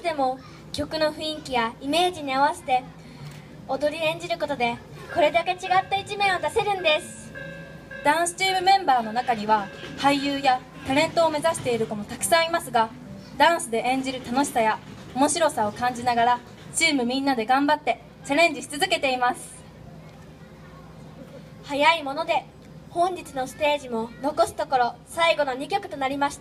でも曲の雰囲気やイメージに合わせて踊り演じることでこれだけ違った一面を出せるんです。 ダンスチームメンバーの中には俳優やタレントを目指している子もたくさんいますが、ダンスで演じる楽しさや面白さを感じながらチームみんなで頑張ってチャレンジし続けています。 早いもので本日のステージも残すところ最後の2曲となりました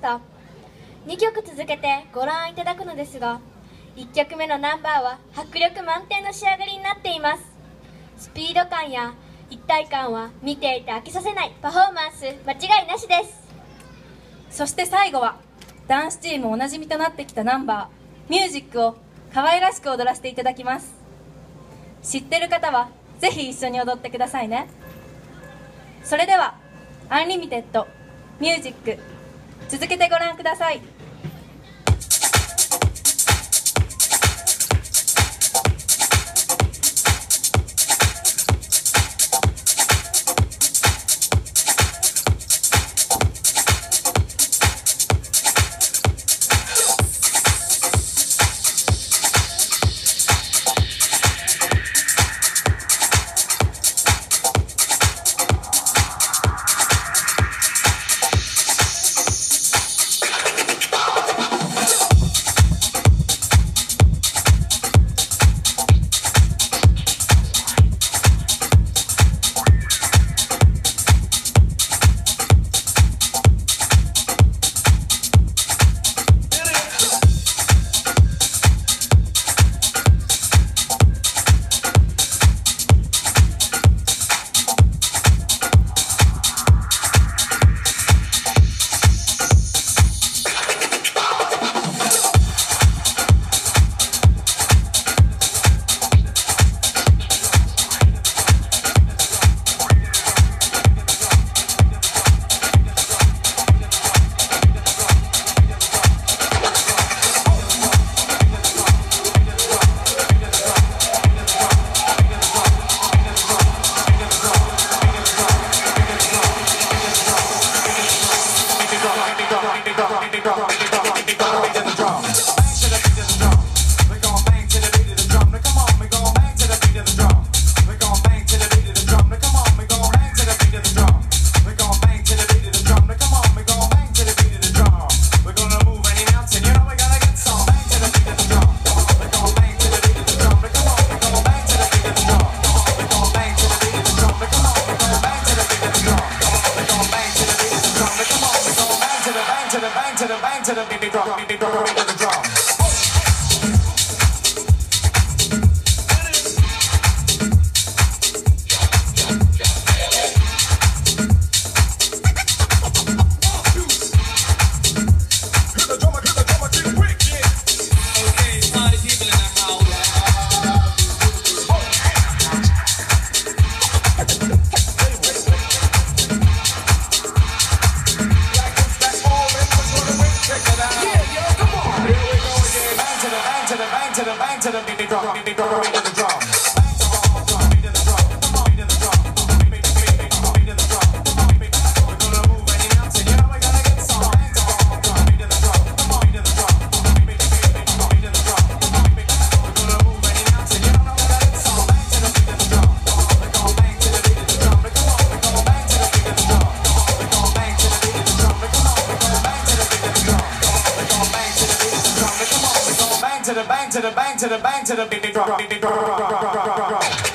。2曲続けてご覧いただくのですが、1曲目のナンバーは迫力満点の仕上がりになっています。スピード感や一体感は見ていて飽きさせないパフォーマンス間違いなしです。 そして最後はダンスチームおなじみとなってきたナンバーミュージックを可愛らしく踊らせていただきます。知ってる方はぜひ一緒に踊ってくださいね。それではアンリミテッドミュージック続けてご覧ください。 To the bang, to the bang, to the bang, to the bang, to the beat, drop, drop, drop, drop, drop.